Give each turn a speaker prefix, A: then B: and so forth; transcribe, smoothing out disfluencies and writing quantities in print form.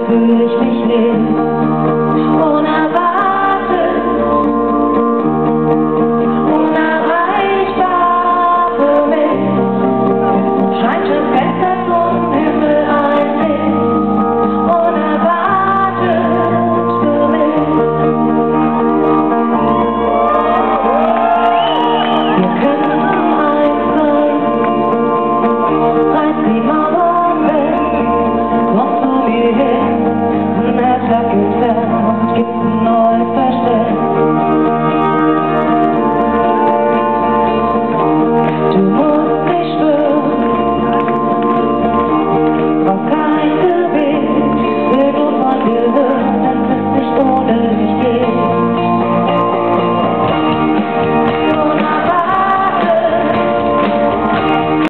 A: fühle ich mich leer, unerwartet, unerreichbar für mich, scheint schon Fenster zum Himmel ein Licht, unerwartet für mich. Wir können eins sein, reiß die